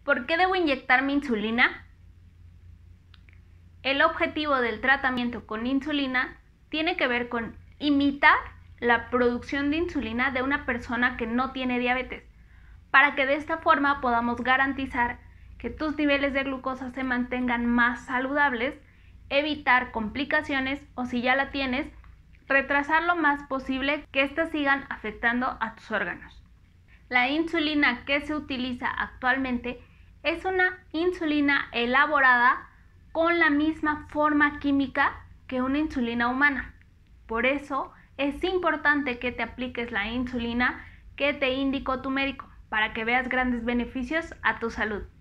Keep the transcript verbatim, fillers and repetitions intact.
¿Por qué debo inyectarme insulina? El objetivo del tratamiento con insulina tiene que ver con imitar la producción de insulina de una persona que no tiene diabetes, para que de esta forma podamos garantizar que tus niveles de glucosa se mantengan más saludables, evitar complicaciones o, si ya la tienes, retrasar lo más posible que éstas sigan afectando a tus órganos. La insulina que se utiliza actualmente es una insulina elaborada con la misma forma química que una insulina humana. Por eso es importante que te apliques la insulina que te indicó tu médico, para que veas grandes beneficios a tu salud.